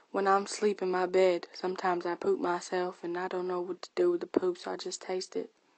When I'm asleep in my bed, sometimes I poop myself and I don't know what to do with the poop, so I just taste it.